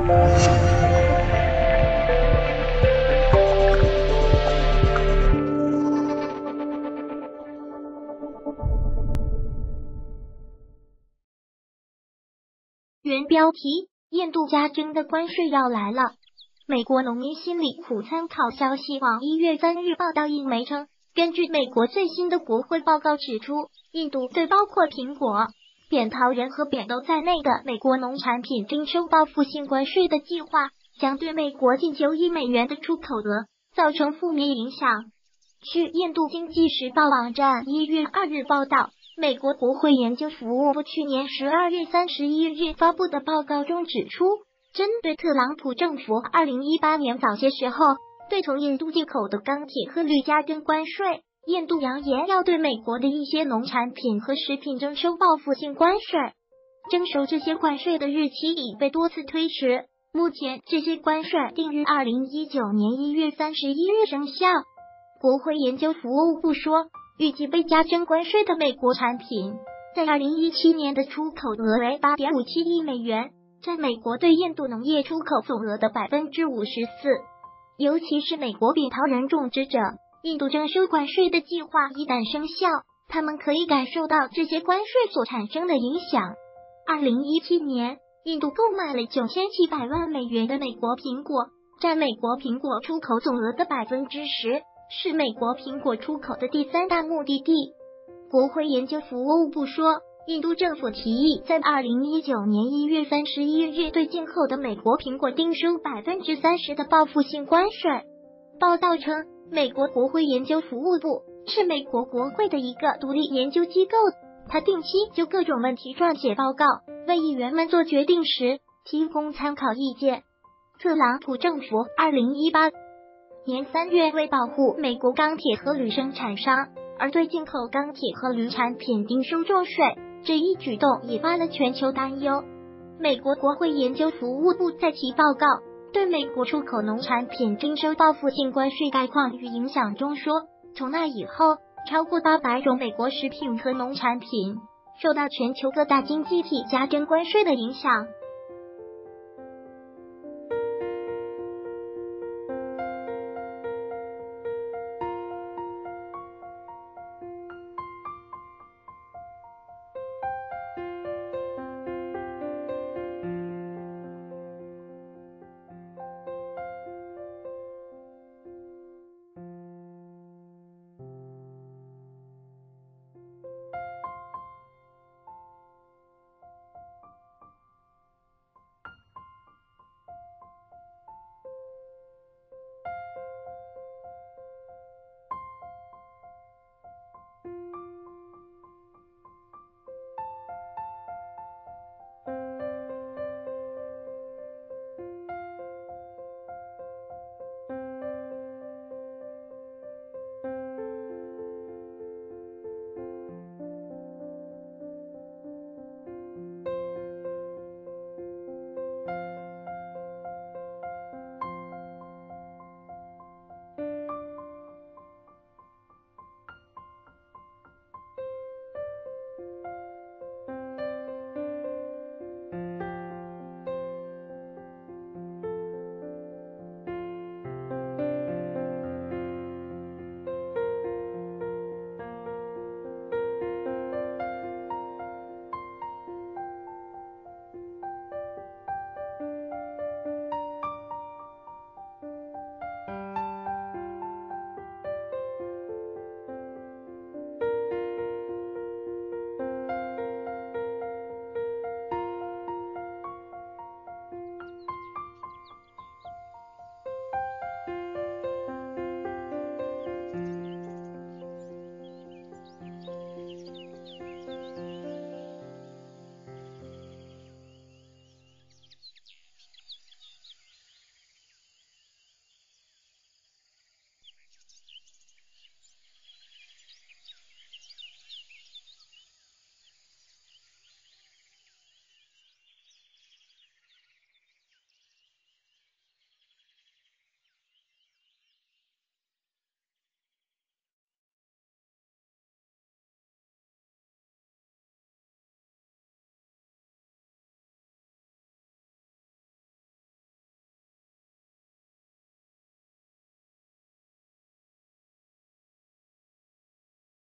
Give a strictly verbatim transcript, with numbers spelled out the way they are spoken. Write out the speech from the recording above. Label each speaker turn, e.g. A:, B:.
A: 原标题：印度加征的关税要来了。美国农民心里苦。参考消息网一月三日报道，印媒称，根据美国最新的国会报告指出，印度对包括苹果、扁桃仁和扁豆在内的美国农产品征收报复性关税的计划，将对美国近九亿美元的出口额造成负面影响。据印度经济时报网站一月二日报道，美国国会研究服务部去年十二月三十一日发布的报告中指出，针对特朗普政府二零一八年早些时候对从印度进口的钢铁和铝加征关税，印度扬言要对美国的一些农产品和食品征收报复性关税。征收这些关税的日期已被多次推迟，目前这些关税定于二零一九年一月三十一日生效。国会研究服务部说，预计被加征关税的美国产品在二零一七年的出口额为 八点五七亿美元，占美国对印度农业出口总额的 百分之五十四。 尤其是美国扁桃仁种植者，印度征收关税的计划一旦生效，他们可以感受到这些关税所产生的影响。二零一七年，印度购买了九千七百万美元的美国苹果，占美国苹果出口总额的 百分之十， 是美国苹果出口的第三大目的地。国会研究服务部说，印度政府提议在二零一九年一月三十一日对进口的美国苹果定收 百分之三十 的报复性关税。报道称，美国国会研究服务部是美国国会的一个独立研究机构，它定期就各种问题撰写报告，为议员们做决定时提供参考意见。特朗普政府二零一八年三月为保护美国钢铁和铝生产商而对进口钢铁和铝产品征收重税，这一举动引发了全球担忧。美国国会研究服务部在其报告对美国出口农产品征收报复性关税概况与影响中说，从那以后，超过八百种美国食品和农产品受到全球各大经济体加征关税的影响。